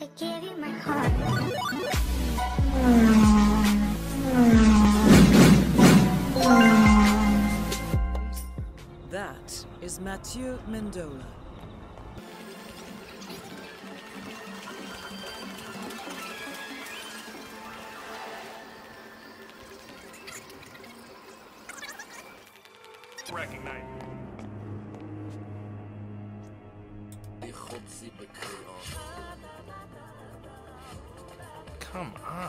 I gave you my heart. That is Mathieu Mendola. Recognize. Come on.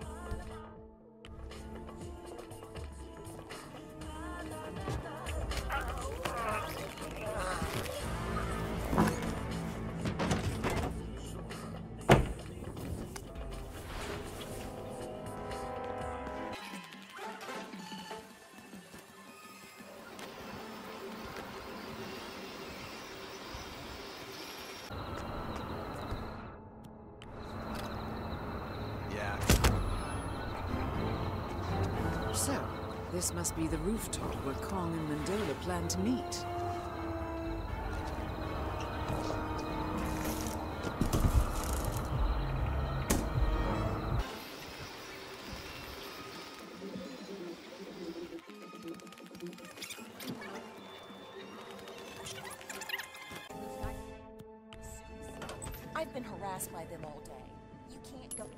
So, this must be the rooftop where Kong and Mendola plan to meet. I've been harassed by them all day. You can't go.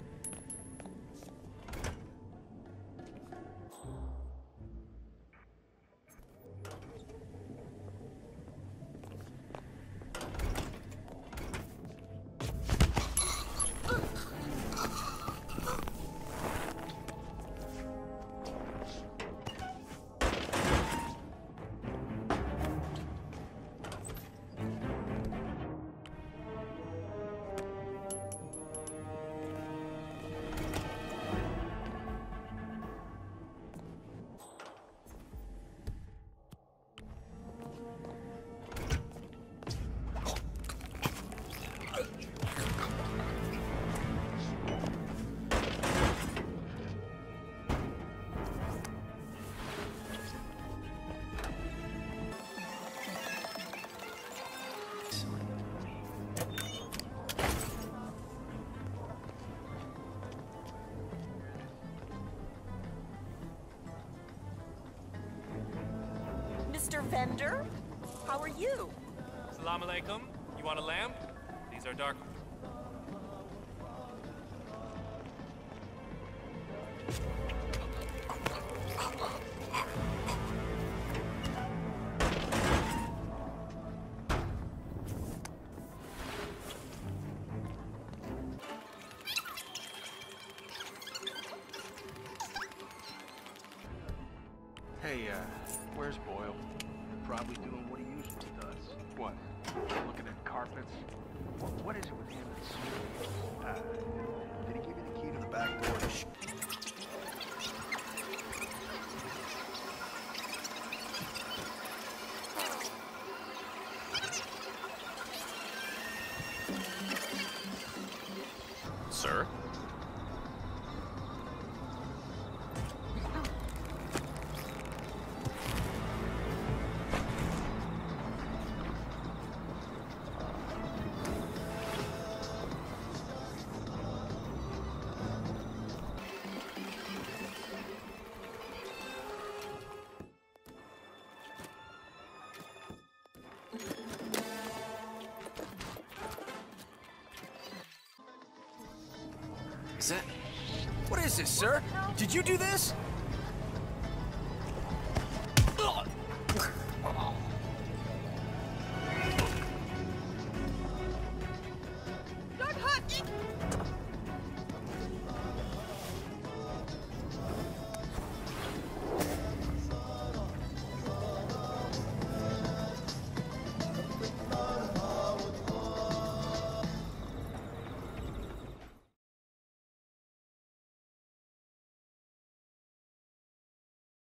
Mr. Vendor, how are you? Salam alaikum. You want a lamp? These are dark. Hey, where's Boyle? Probably doing what he usually does. What? Looking at carpets? What is it with him that's... did he give you the key to the back door? Sir? What is this, sir? Did you do this?